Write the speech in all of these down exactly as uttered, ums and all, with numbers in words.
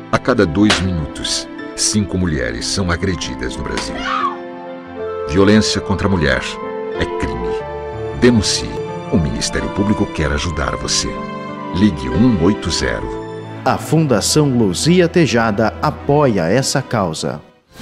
A cada dois minutos, cinco mulheres são agredidas no Brasil. Violência contra a mulher é crime. Denuncie. O Ministério Público quer ajudar você. Ligue um oito zero. A Fundação Luzia Tejada apoia essa causa.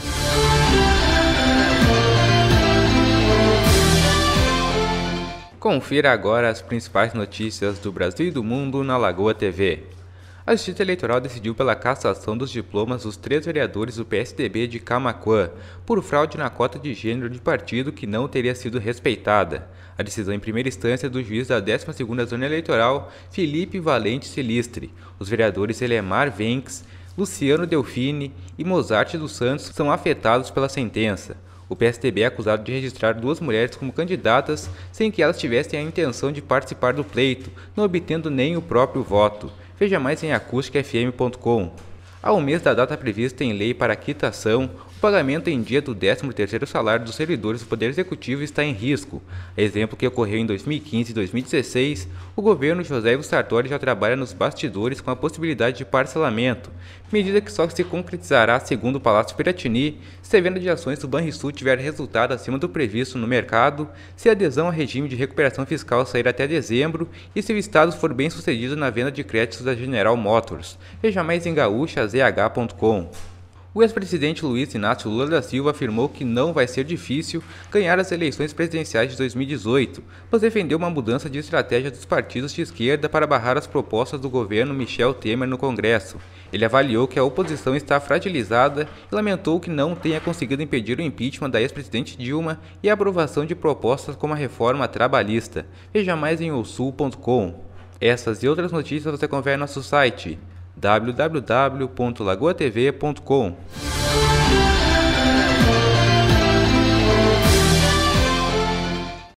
Confira agora as principais notícias do Brasil e do mundo na Lagoa T V. A Justiça Eleitoral decidiu pela cassação dos diplomas dos três vereadores do P S D B de Camaquã, por fraude na cota de gênero de partido que não teria sido respeitada. A decisão em primeira instância do juiz da décima segunda Zona Eleitoral, Felipe Valente Silistre. Os vereadores Elemar Venques, Luciano Delfini e Mozart dos Santos são afetados pela sentença. O P S D B é acusado de registrar duas mulheres como candidatas sem que elas tivessem a intenção de participar do pleito, não obtendo nem o próprio voto. Veja mais em acústica f m ponto com. Há um mês da data prevista em lei para a quitação, o pagamento em dia do décimo terceiro salário dos servidores do Poder Executivo está em risco. Exemplo que ocorreu em dois mil e quinze e dois mil e dezesseis, o governo José Ivo Sartori já trabalha nos bastidores com a possibilidade de parcelamento, medida que só se concretizará, segundo o Palácio Piratini, se a venda de ações do Banrisul tiver resultado acima do previsto no mercado, se a adesão ao regime de recuperação fiscal sair até dezembro e se o Estado for bem sucedido na venda de créditos da General Motors. Veja mais em gaúcha z h ponto com. O ex-presidente Luiz Inácio Lula da Silva afirmou que não vai ser difícil ganhar as eleições presidenciais de dois mil e dezoito, mas defendeu uma mudança de estratégia dos partidos de esquerda para barrar as propostas do governo Michel Temer no Congresso. Ele avaliou que a oposição está fragilizada e lamentou que não tenha conseguido impedir o impeachment da ex-presidente Dilma e a aprovação de propostas como a reforma trabalhista. Veja mais em o sul ponto com. Essas e outras notícias você confere no nosso site w w w ponto lagoa t v ponto com.